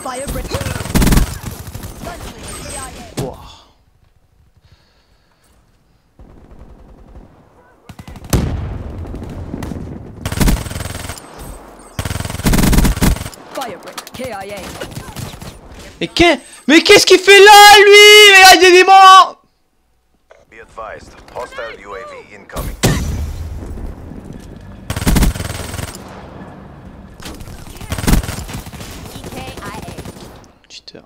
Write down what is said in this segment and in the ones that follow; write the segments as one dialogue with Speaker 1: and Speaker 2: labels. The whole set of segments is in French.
Speaker 1: Wow. Mais qu'est-ce qu'il fait là, lui? Mais il y a des démons!
Speaker 2: Be advised, hostile UAV incoming.
Speaker 1: Cheater.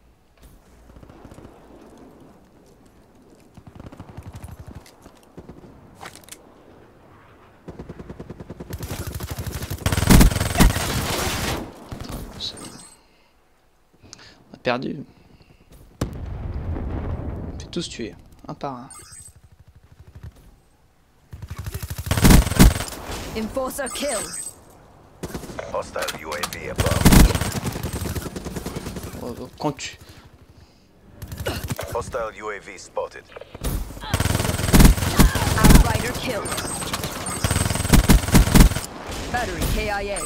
Speaker 1: On a perdu. On fait tous tuer, un par un.
Speaker 3: Enforcer kill.
Speaker 2: Hostile UAV above.
Speaker 1: Quand tu...
Speaker 2: Hostile UAV spotted.
Speaker 3: Outrider kill. Battery KIA.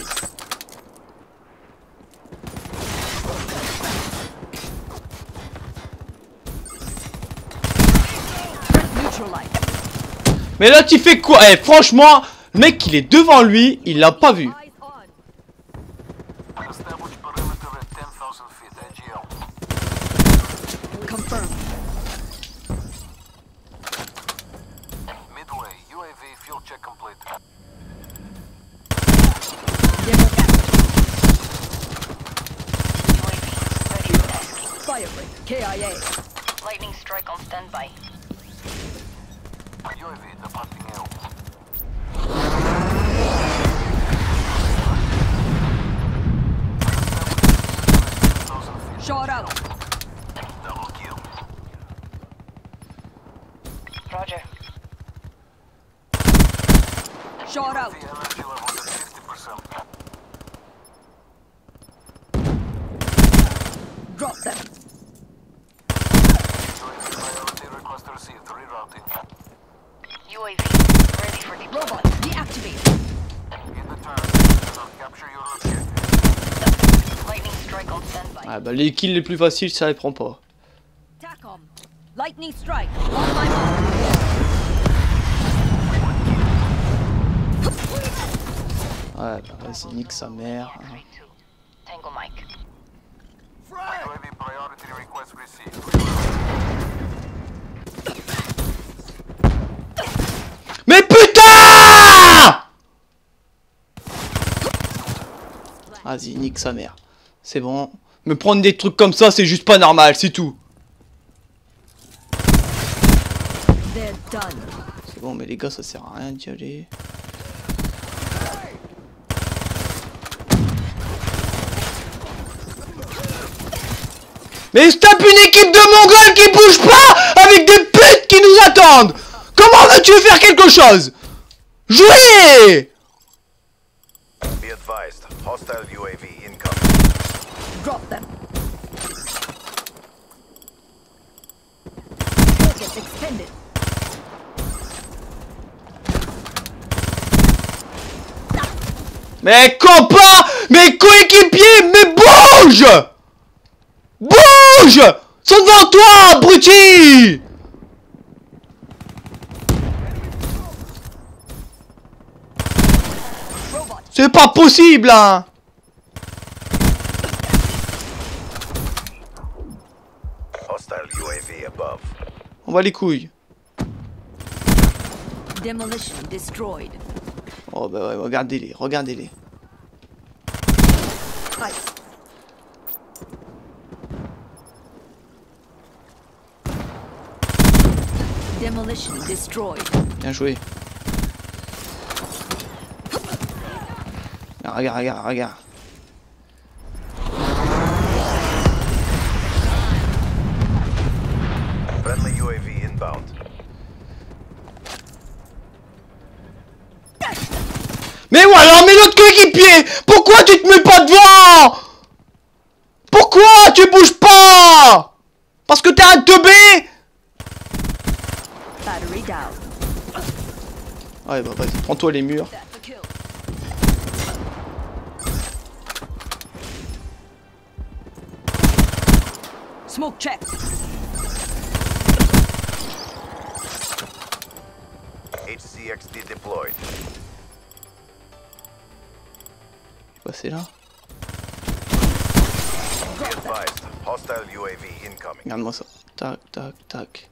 Speaker 3: Neutralize.
Speaker 1: Mais là tu fais quoi? Eh franchement, le mec il est devant lui, il l'a pas vu.
Speaker 3: Eyes on. Confirmed.
Speaker 2: Midway, UAV fuel check complete.
Speaker 3: Demo Firebreak KIA.
Speaker 4: Lightning strike on standby.
Speaker 2: UAV departing AO.
Speaker 3: Shot out.
Speaker 2: Double kill.
Speaker 4: Roger.
Speaker 3: Shot out.
Speaker 2: The energy level is 50%.
Speaker 3: Drop them.
Speaker 2: UAV priority request received. Rerouting.
Speaker 4: UAV ready for
Speaker 3: Robot
Speaker 4: deployment.
Speaker 3: deactivated.
Speaker 2: In the turn. Capture your objective.
Speaker 4: Lightning strike on standby.
Speaker 1: Ah bah les kills les plus faciles ça les prend pas.
Speaker 3: TACOM. Lightning strike. On my mark.
Speaker 1: Ouais bah vas-y nique sa mère.
Speaker 4: 3-2. Tango Mike.
Speaker 2: UAV priority request received.
Speaker 1: Mais putain! Vas-y nique sa mère. C'est bon. Me prendre des trucs comme ça c'est juste pas normal, c'est tout.
Speaker 3: They're done.
Speaker 1: C'est bon mais les gars ça sert à rien d'y aller. Mais je tape une équipe de Mongols qui bouge pas avec des putes qui nous attendent. Comment veux-tu faire quelque chose? Jouez!
Speaker 2: Be advised, hostile UAV incoming.
Speaker 3: Drop them. Focus extended.
Speaker 1: Mais copain! Mes coéquipiers! Mais bouge! Bouge! Sont devant toi, abruti!
Speaker 3: Robot.
Speaker 1: C'est pas possible, hein!
Speaker 2: Hostile UAV above.
Speaker 1: On va les couilles.
Speaker 3: Demolition destroyed.
Speaker 1: Oh bah ouais, regardez-les, regardez-les.
Speaker 3: Ice. Demolition destroyed.
Speaker 1: Bien joué. Ah, regarde, regarde, regarde.
Speaker 2: Friendly UAV inbound.
Speaker 1: Mais voilà, mais l'autre coéquipier! Pourquoi tu te mets pas devant? Pourquoi tu bouges pas? Parce que t'es un teubé?
Speaker 3: Battery down.
Speaker 1: Ouais bah vas-y, prends-toi les murs.
Speaker 3: That's a kill. Smoke check.
Speaker 2: HCXD deployed.
Speaker 1: Passé là.
Speaker 2: Be advised. Hostile UAV incoming.
Speaker 1: Regarde-moi ça. Tac, tac, tac.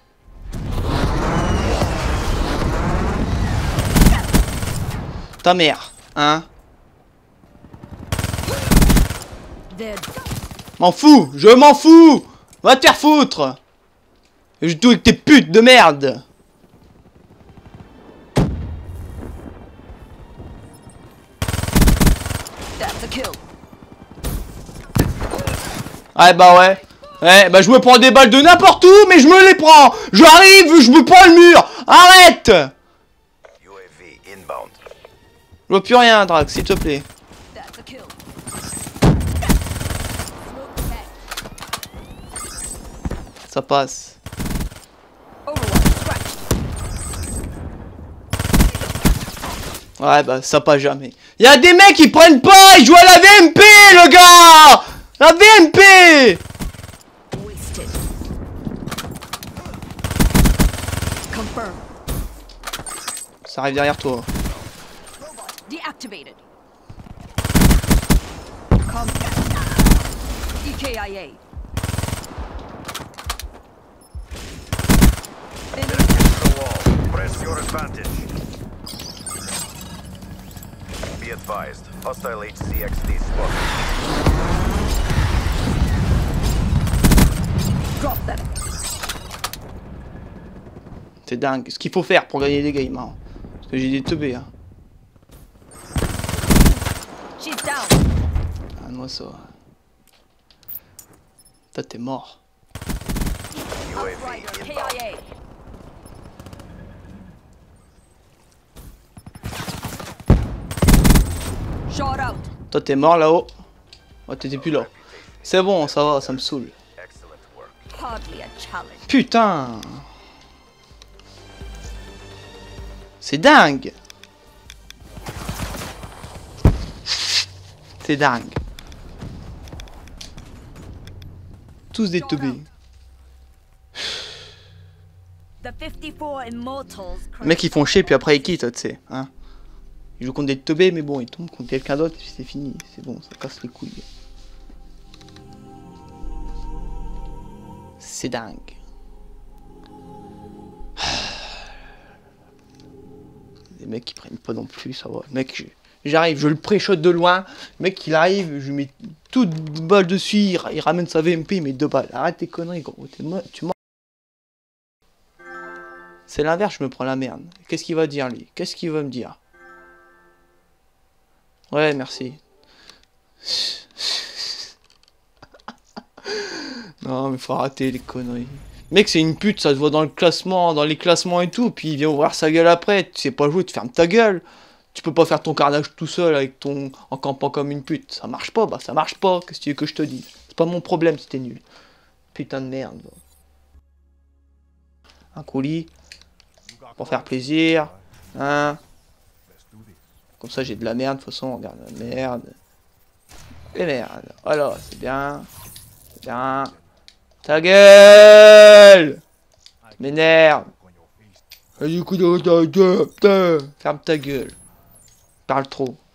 Speaker 1: Ta mère, hein?
Speaker 3: Dead.
Speaker 1: M'en fous, je m'en fous. Va te faire foutre. Je joue avec tes putes de merde.
Speaker 3: That's a kill.
Speaker 1: Ouais bah ouais. Ouais bah je me prends des balles de n'importe où mais je me les prends. J'arrive, je me prends le mur. Arrête.
Speaker 2: UAV inbound.
Speaker 1: Je vois plus rien Drax, s'il te plaît.
Speaker 3: That's a kill. Smoke check.
Speaker 1: Ça passe.
Speaker 3: Overwatch scratch.
Speaker 1: Ouais bah ça passe jamais. Y'a des mecs qui prennent pas, ils jouent à la VMP le gars. La VMP.
Speaker 3: Wasted. Confirm.
Speaker 1: Ça arrive derrière toi.
Speaker 3: Deactivated. EKIA.
Speaker 2: The wall. Press your advantage. Be advised. Hostile HCXD spotted.
Speaker 3: Drop them.
Speaker 1: C'est dingue. Ce qu'il faut faire pour gagner des games. Hein. Parce que j'ai des teubés. Hein.
Speaker 3: She's down.
Speaker 1: Ah, moi ça. Toi t'es mort.
Speaker 2: UAV
Speaker 3: Rider,
Speaker 2: inbound.
Speaker 3: KIA. Shot out.
Speaker 1: Toi t'es mort là-haut. Ouais t'étais plus là. C'est bon, ça va, ça me saoule.
Speaker 2: Excellent work.
Speaker 3: Hardly a challenge.
Speaker 1: Putain. C'est dingue. C'est dingue. Tous des teubés.
Speaker 3: The 54 Immortals.
Speaker 1: Les mecs ils font chier puis après ils quittent, tu sais. Hein. Ils jouent contre des teubés mais bon ils tombent contre quelqu'un d'autre puis c'est fini. C'est bon, ça casse les couilles. C'est dingue. Les mecs qui prennent pas non plus, ça va. Mec, j'arrive, je le pré-shot de loin. Le mec il arrive, je lui mets toute balle dessus, il ramène sa VMP, il met 2 balles. Arrête tes conneries gros, tu m'as... C'est l'inverse, je me prends la merde. Qu'est-ce qu'il va dire lui? Qu'est-ce qu'il va me dire? Ouais, merci. Non mais faut arrêter les conneries. Mec c'est une pute, ça se voit dans le classement, dans les classements et tout, puis il vient ouvrir sa gueule après, tu sais pas jouer, tu fermes ta gueule. Tu peux pas faire ton carnage tout seul avec ton... en campant comme une pute. Ça marche pas, bah ça marche pas, qu'est-ce que tu veux que je te dise? C'est pas mon problème si t'es nul. Putain de merde. Un colis. Pour faire plaisir. Hein. Comme ça j'ai de la merde, de toute façon, regarde la merde. Et merde. Voilà, c'est bien. C'est bien. Ta gueule! Tu m'énerves. Du coup, ferme ta gueule. Parle trop.